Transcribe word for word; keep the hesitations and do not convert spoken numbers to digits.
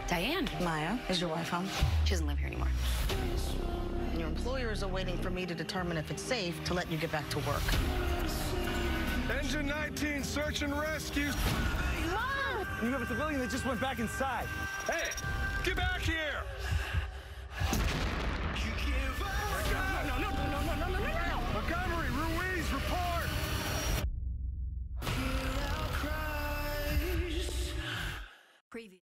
Diane. Maya, is your wife home? She doesn't live here anymore. And your employers are waiting for me to determine if it's safe to let you get back to work. Engine nineteen, search and rescue. Mom! You have a civilian that just went back inside. Hey, get back here! No, no, no, no, no, no, no, no, no! Montgomery, Ruiz, report! Preview.